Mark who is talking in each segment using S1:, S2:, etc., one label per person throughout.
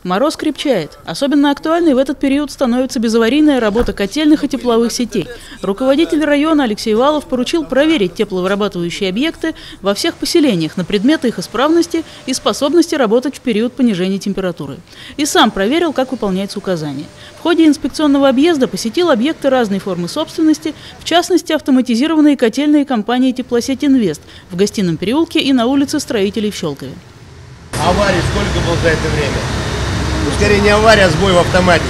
S1: Мороз крепчает. Особенно актуальной в этот период становится безаварийная работа котельных и тепловых сетей. Руководитель района Алексей Валов поручил проверить тепловырабатывающие объекты во всех поселениях на предмет их исправности и способности работать в период понижения температуры. И сам проверил, как выполняются указания. В ходе инспекционного объезда посетил объекты разной формы собственности, в частности автоматизированные котельные компании «Теплосеть Инвест» в Гостином переулке и на улице Строителей в Щелкове.
S2: Аварий сколько было за это время? Ну, скорее не авария, а сбой в автоматике.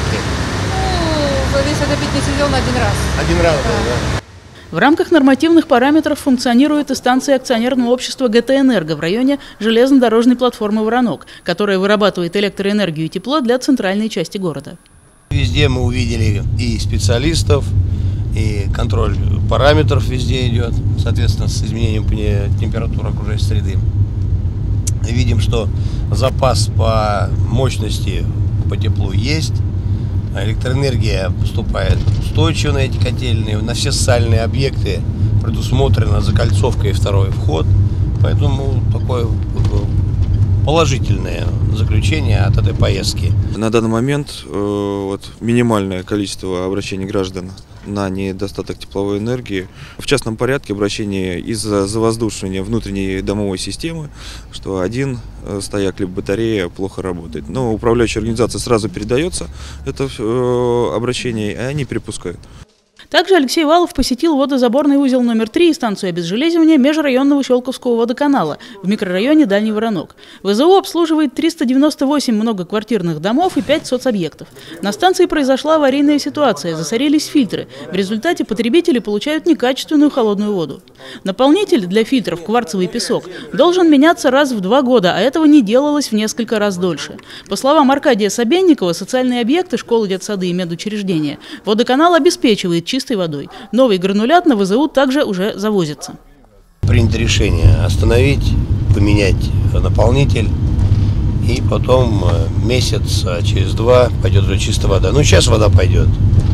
S3: Ну, весь отопительный сезон один раз.
S2: Один раз, да.
S1: В рамках нормативных параметров функционирует и станция акционерного общества ГТ-Энерго в районе железнодорожной платформы «Воронок», которая вырабатывает электроэнергию и тепло для центральной части города.
S2: Везде мы увидели и специалистов, и контроль параметров везде идет, соответственно, с изменением температуры окружающей среды. Видим, что запас по мощности, по теплу есть, электроэнергия поступает устойчиво на эти котельные, на все социальные объекты предусмотрена закольцовка и второй вход, поэтому такое положительное заключение от этой поездки.
S4: На данный момент минимальное количество обращений граждан на недостаток тепловой энергии. В частном порядке обращение из-за завоздушивания внутренней домовой системы, что один стояк либо батарея плохо работает. Но управляющей организации сразу передается это обращение, и они перепускают.
S1: Также Алексей Валов посетил водозаборный узел номер 3 и станцию обезжелезивания межрайонного Щелковского водоканала в микрорайоне Дальний Воронок. ВЗУ обслуживает 398 многоквартирных домов и 5 соцобъектов. На станции произошла аварийная ситуация, засорились фильтры. В результате потребители получают некачественную холодную воду. Наполнитель для фильтров, кварцевый песок, должен меняться раз в 2 года, а этого не делалось в несколько раз дольше. По словам Аркадия Собенникова, социальные объекты, школы, детсады и медучреждения, водоканал обеспечивает чистой водой. Новый гранулят на ВЗУ также уже завозится.
S2: Принято решение остановить, поменять наполнитель, и потом месяц, через 2 пойдет уже чистая вода. Ну, сейчас вода пойдет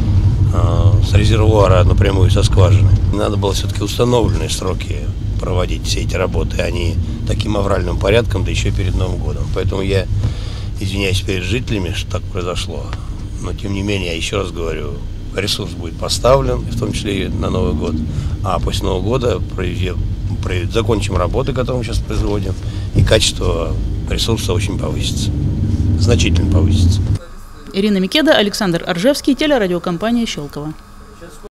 S2: с резервуара напрямую со скважины. Надо было все-таки установленные сроки проводить все эти работы, а не таким авральным порядком, да еще перед Новым годом. Поэтому я извиняюсь перед жителями, что так произошло. Но тем не менее, я еще раз говорю, ресурс будет поставлен, в том числе и на Новый год. А после Нового года закончим работы, которые мы сейчас производим, и качество ресурса очень повысится, значительно повысится.
S1: Ирина Микеда, Александр Оржевский, телерадиокомпания «Щелково».